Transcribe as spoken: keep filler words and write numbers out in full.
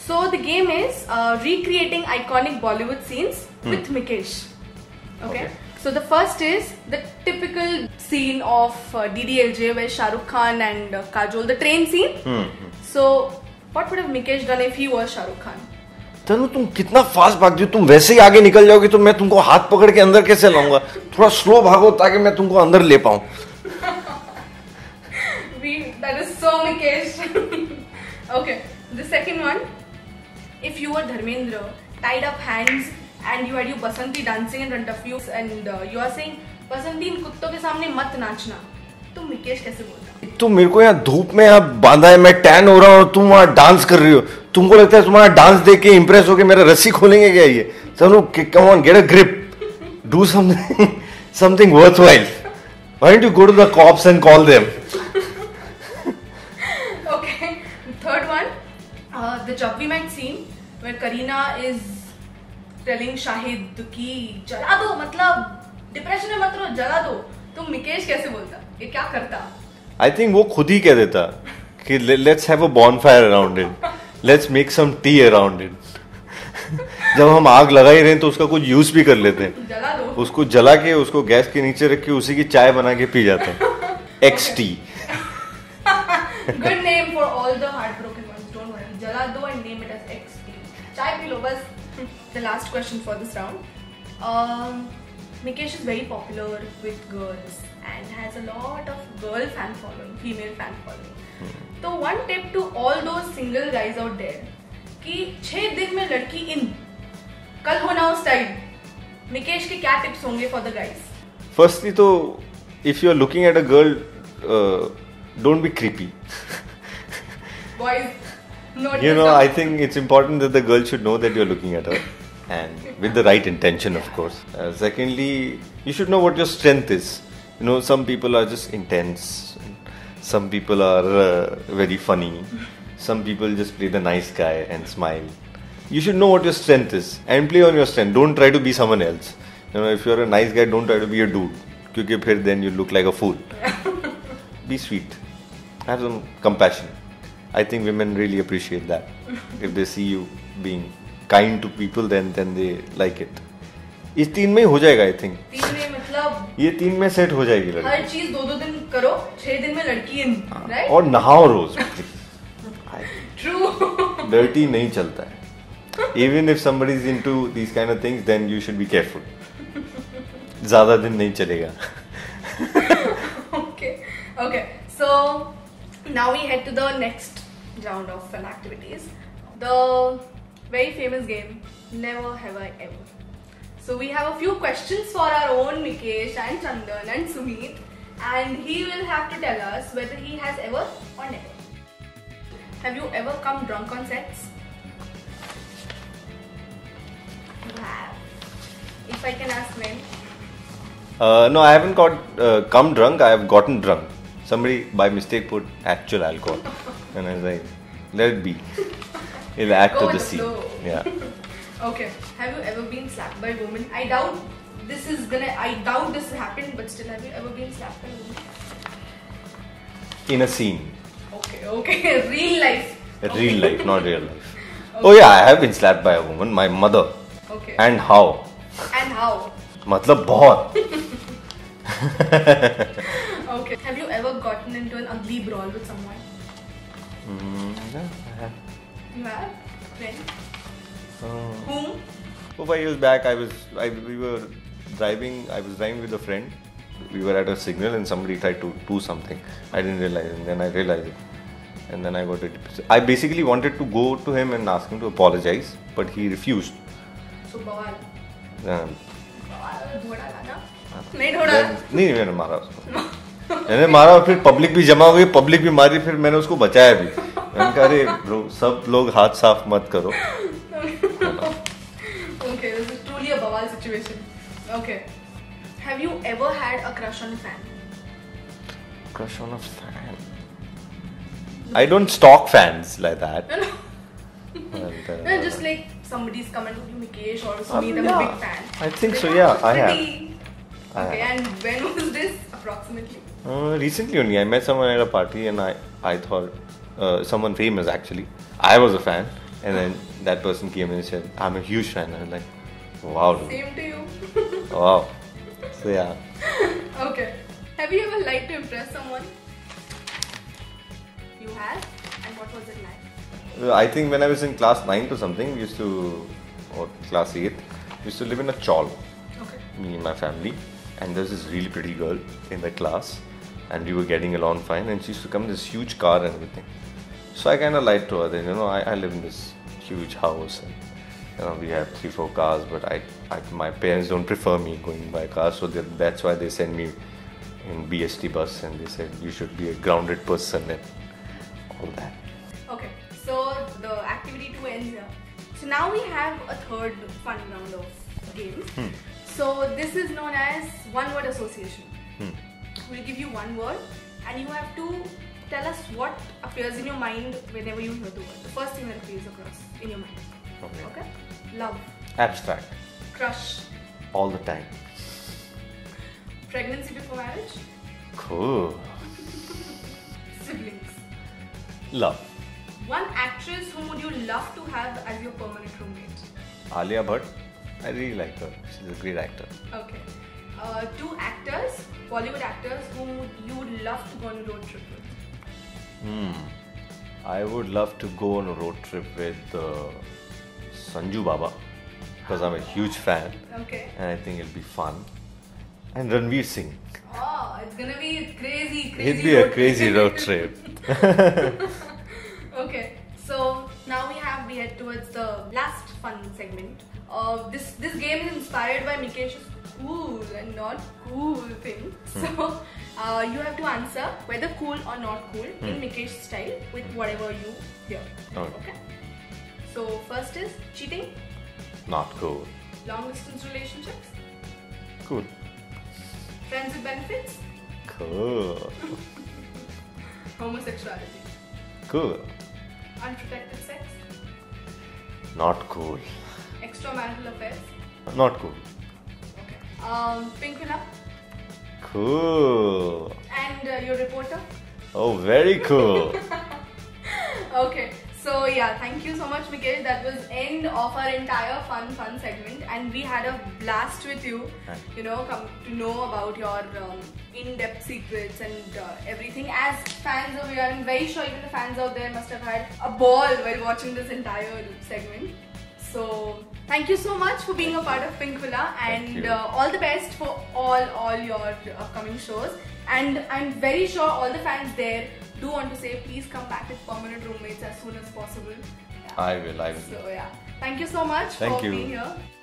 So the game is uh, recreating iconic Bollywood scenes hmm. with Mikesh. Okay? okay. So the first is the typical scene of uh, D D L J where Shah Rukh Khan and uh, Kajol, the train scene. Hmm. So what would have Mikesh done if he was Shah Rukh Khan? तनु तुम कितना fast भागती हो, तुम वैसे ही आगे निकल जाओगी तो मैं तुमको हाथ पकड़ के अंदर कैसे लाऊंगा? थोड़ा स्लो भागो ताकि मैं तुमको अंदर ले पाऊं. That is so Mikesh. Okay, the second one. If you were Dharmendra, tied up hands, and you had your Basanti dancing in front of you, and uh, you are saying, Basanti इन कुत्तों के सामने मत नाचना, तो Mikesh कैसे बोलता? तो मेरे को यहाँ धूप में यहाँ बांधा है, मैं टैन हो रहा हूँ और तुम वहाँ डांस कर रही हो. तुमको लगता है तुम्हारा डांस देख के इम्प्रेस होके मेरा रस्सी खोलेंगे क्या ये? चलो, come on, get a grip, do something, something worthwhile. Why don't you go to the cops and call them? Okay, third one, uh, the Jab We Met scene where Kareena is telling Shahid कि जला दो, मतलब depression में मत रहो, जला दो. तो Mikesh कैसे बोलता? ये क्या करता? I think वो खुद ही कह देता कि let's have a bonfire around it, let's make some tea around it. जब हम आग लगा ही रहे हैं तो उसका कुछ यूज भी कर लेते हैं. जला दो. उसको जला के उसको गैस के नीचे रख के उसी की चाय बना के पी जाते हैं. X tea. Good name for all the heartbroken ones. Don't worry. जला दो and name it as X tea. चाय पी लो बस. The last question for this round. Um, Mikesh is very popular with girls and has a lot of girl fan following, female fan following. Hmm. So one tip to all those single guys out there कि छह दिन में लड़की इन, कल होना उस time. Mikesh के क्या tips होंगे for the guys? Firstly, तो if you are looking at a girl, uh, don't be creepy. Boys, not you know, I think it's important that the girl should know that you're looking at her. And with the right intention, of course. Uh, secondly, you should know what your strength is. You know, some people are just intense. Some people are uh, very funny. Some people just play the nice guy and smile. You should know what your strength is and play on your strength. Don't try to be someone else. You know, if you're a nice guy, don't try to be a dude. Because then you look like a fool. Be sweet. Have some compassion. I think women really appreciate that. If they see you being kind to people, then then they like it. इस तीन में हो जाएगा, I think. तीन में मतलब ये तीन में सेट हो जाएगी लड़की. हर चीज दो दो दिन करो, छह दिन में लड़की इन, right? और नहाओ रोज. True. Dirty नहीं चलता है. Even if somebody is into these kind of things, then you should be careful. ज़्यादा दिन नहीं चलेगा. Okay, okay. So now we head to the next round of fun activities. The very famous game, Never Have I Ever. So we have a few questions for our own Mikesh and Chandan and Sumeet, and he will have to tell us whether he has ever or never. Have you ever come drunk on sets? You have. If I can ask when? Uh, no, I haven't got uh, come drunk. I have gotten drunk. Somebody by mistake put actual alcohol, and I was like, let it be. It'll add Go to the with scene. flow. Yeah. Okay. Have you ever been slapped by a woman? I doubt this is gonna. I doubt this happened, but still, have you ever been slapped by a woman? In a scene. Okay. Okay. Real life. Real okay. life, not real life. Okay. Oh yeah, I have been slapped by a woman. My mother. Okay. And how? And how? मतलब बहुत. Okay. Have you ever gotten into an ugly brawl with someone? Mm, yeah, I have. You have? When? Uh, Whom? Oh, five years back, I was, I, we were driving, I was driving with a friend. We were at a signal and somebody tried to do something. I didn't realize, and then I realized it. And then I got it. I basically wanted to go to him and ask him to apologize, but he refused. So, bawal. Um, bawal, dhoda na? नहीं ढोड़ा. नहीं मैंने मारा उसको. मैंने मारा और फिर public भी जमा हुई, पब्लिक भी मारी, फिर मैंने उसको बचाया भी. मैंने कहा अरे ब्रो, सब लोग हाथ साफ मत करो. Okay, this is truly a bawal situation. Okay. Have you ever had a crush on a fan? Crush on a fan? I don't stalk fans like that. No, no. And, uh, no, just like somebody's come and told you Mikesh or Sumeet, I'm yeah, a big fan. I think like, so, yeah, I have. Okay, and when was this approximately? Uh, recently only, I met someone at a party and I, I thought, uh, someone famous actually. I was a fan And then that person came and said, I'm a huge fan. I was like, wow. Dude. Same to you. Wow. So yeah. Okay. Have you ever liked to impress someone? You have? And what was it like? Well, I think when I was in class ninth or something, we used to, or class eighth, we used to live in a chawl. Okay. Me and my family. And there's this really pretty girl in the class. And we were getting along fine. And she used to come in this huge car and everything. So I kind of lied to her that, you know, I, I live in this huge house. And, you know, we have three, four cars. But I, I my parents don't prefer me going by car. So that's why they send me in B S T bus. And they said, you should be a grounded person and all that. Okay. So the activity two ends here. So now we have a third fun round of games. Hmm. So this is known as one word association. Hmm. We'll give you one word and you have to tell us what appears in your mind whenever you hear the word. The first thing that appears across in your mind. Okay. Okay? Love. Abstract. Crush. All the time. Pregnancy before marriage. Cool. Siblings. Love. One actress whom would you love to have as your permanent roommate? Alia Bhatt. I really like her. She's a great actor. Okay. Uh, two actors, Bollywood actors, whom you would love to go on a road trip with? Hmm. I would love to go on a road trip with uh, Sanju Baba because I'm a huge fan. Okay. And I think it'll be fun. And Ranveer Singh. Oh, it's gonna be crazy, crazy. It'll be a crazy road trip. Okay. So now we have we head towards the last fun segment. Uh, this this game is inspired by Mikesh's cool and not cool thing. So uh, you have to answer whether cool or not cool Hmm. in Mikesh style with whatever you hear. Okay. Okay. So first is cheating, Not cool. long distance relationships, Cool. friends with benefits, Cool. homosexuality, Cool. unprotected sex, Not cool. extramarital affairs. Not cool. Okay. Um, Pinkvilla Cool. and uh, your reporter. Oh, very cool. Okay. So yeah, thank you so much, Mikesh. That was end of our entire fun fun segment, and we had a blast with you. Thank You know, come to know about your um, in-depth secrets and uh, everything. As fans of you, I'm very sure even the fans out there must have had a ball while watching this entire segment. So thank you so much for being a part of Pinkvilla, Thank and you. uh, all the best for all all your upcoming shows. And I'm very sure all the fans there do want to say, please come back with permanent roommates as soon as possible. Yeah. I will, I will. So yeah, thank you so much Thank for you. being here.